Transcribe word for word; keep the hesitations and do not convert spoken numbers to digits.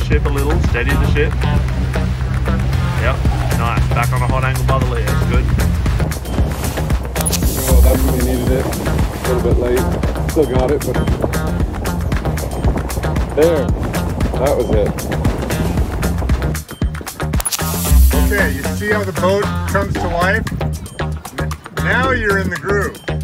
ship a little, steady the ship. Yep, nice. Back on a hot angle by the lee. That's good. Oh, that's when you needed it. A little bit late. Still got it, but there. That was it. Okay, you see how the boat comes to life? Now you're in the groove.